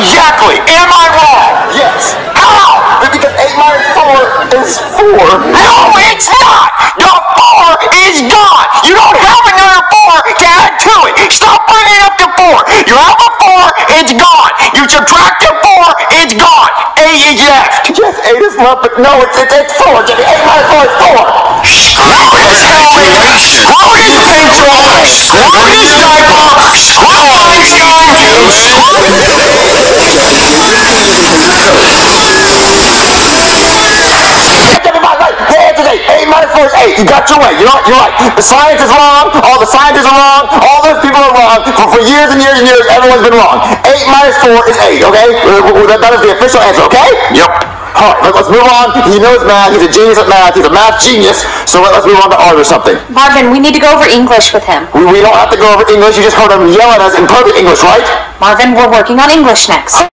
Exactly. Am I wrong? Yes. How? Because 8 minus 4 is 4. No, it's not. The 4 is gone. You don't have another 4 to add to it. Stop bringing up the 4. You have a 4, it's gone. You subtract the 4, it's gone. 8 is left. Yes, 8 is left, but no, it's 4. Jeffy, 8 minus 4 is 4. Screw this helmet. Screw this pencil. Screw this diaper. Screw Einstein. Eight minus 4 is 8. You got your way. You're right. The science is wrong. All the scientists are wrong. All those people are wrong. For years and years and years, everyone's been wrong. 8 minus 4 is 8, okay? That is the official answer, okay? Yep. All right, let's move on. He knows math. He's a genius at math. He's a math genius. So let's move on to art or something. Marvin, we need to go over English with him. We don't have to go over English. You just heard him yell at us in perfect English, right? Marvin, we're working on English next.